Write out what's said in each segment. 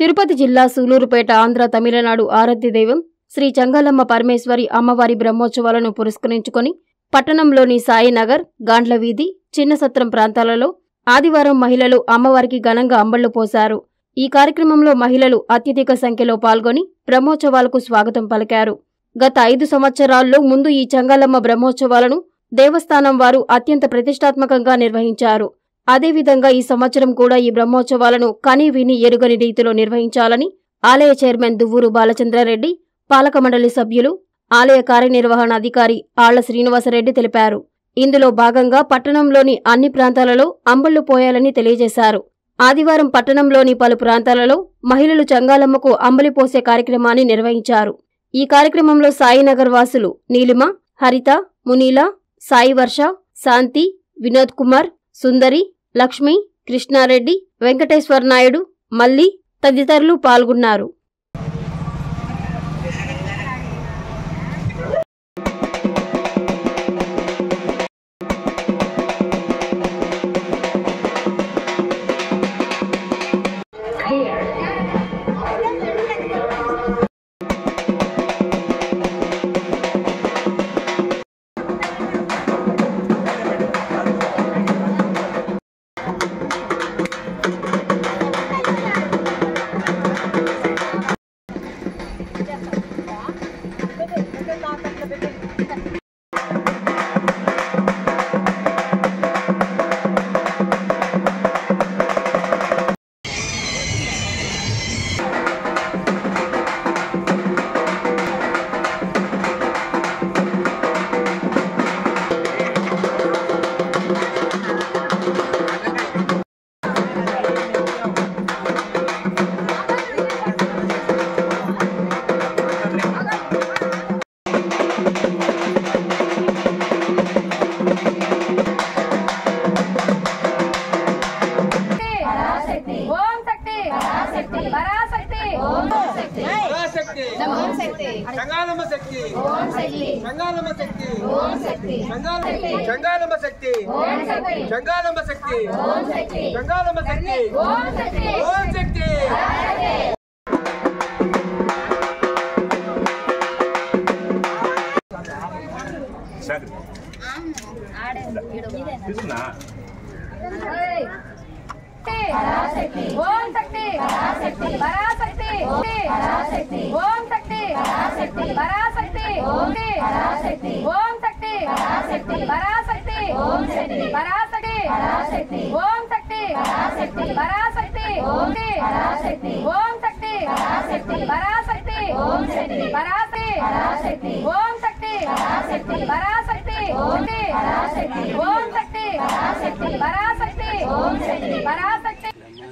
తిరుపతి జిల్లా సూలూరుపేట ఆంధ్ర తమిళనాడు ఆరాధ్య దైవం శ్రీ చంగాలమ్మ పరమేశ్వరి అమ్మవారి బ్రహ్మోత్సవాలను పురస్కరించుకొని పట్టణంలోని సాయినగర్, గాండ్ల వీధి, చిన్నసత్రం ప్రాంతాలలో ఆదివారం మహిళలు అమ్మవారికి ఘనంగా అంబళ్లు పోశారు. ఈ కార్యక్రమంలో మహిళలు అత్యధిక సంఖ్యలో పాల్గొని బ్రహ్మోత్సవాలకు స్వాగతం పలికారు. గత 5 సంవత్సరాల్లో ముందు ఈ చంగాలమ్మ బ్రహ్మోత్సవాలను దేవస్థానం వారు అత్యంత ప్రతిష్టాత్మకంగా నిర్వహించారు. అదేవిధంగా ఈ సంవత్సరం కూడా ఈ బ్రహ్మోత్సవాలను కని విని ఎరుగని రీతిలో నిర్వహించాలని ఆలయ చైర్మన్ దువ్వూరు బాలచంద్రారెడ్డి, పాలక మండలి సభ్యులు, ఆలయ కార్యనిర్వహణాధికారి ఆళ్ల శ్రీనివాసరెడ్డి తెలిపారు. ఇందులో భాగంగా పట్టణంలోని అన్ని ప్రాంతాలలో అంబళ్లు పోయాలని తెలియజేశారు. ఆదివారం పట్టణంలోని పలు ప్రాంతాలలో మహిళలు చంగాలమ్మకు అంబలి పోసే కార్యక్రమాన్ని నిర్వహించారు. ఈ కార్యక్రమంలో సాయినగర్ వాసులు నీలిమ, హరిత, మునీల, సాయి వర్ష, శాంతి, వినోద్ కుమార్, సుందరి, లక్ష్మి, కృష్ణారెడ్డి, వెంకటేశ్వర నాయుడు, మల్లి తదితరులు పాల్గొన్నారు. చంగాలమ్మ శక్తి, చంగాలమ్మ శక్తి, చంగాలమ్మ శక్తి, చంగాలమ్మ శక్తి, చంగాలమ్మ శక్తి, ఓం శక్తి. ఓం శక్తి, పరాశక్తి, పరాశక్తి, ఓం శక్తి, పరాశక్తి, ఓం శక్తి, ఓం శక్తి, పరాశక్తి, ఓం శక్తి, పరాశక్తి, ఓం శక్తి, పరాశక్తి, ఓం శక్తి, ఓం శక్తి, పరాశక్తి, ఓం శక్తి, పరాశక్తి, ఓం శక్తి, పరాశక్తి, ఓం శక్తి, ఓం శక్తి, పరాశక్తి, ఓం శక్తి, పరాశక్తి.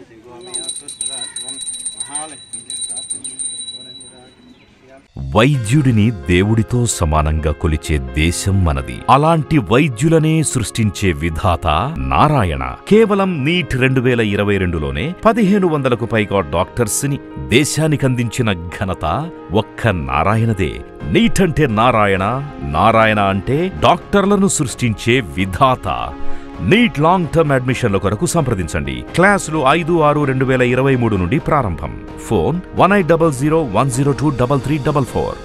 వైద్యుడిని దేవుడితో సమానంగా కొలిచే దేశం మనది. అలాంటి వైద్యులనే సృష్టించే విధాత నారాయణ. కేవలం నీట్ 2022లోనే 1500కు పైగా డాక్టర్స్ ని దేశానికందించిన ఘనత ఒక్క నారాయణదే. నీట్ అంటే నారాయణ, నారాయణ అంటే డాక్టర్లను సృష్టించే విధాత. నీట్ లాంగ్ టర్మ్ అడ్మిషన్ల కొరకు సంప్రదించండి. క్లాసులు 5/6/2023 నుండి ప్రారంభం. ఫోన్ 1800 102 3344.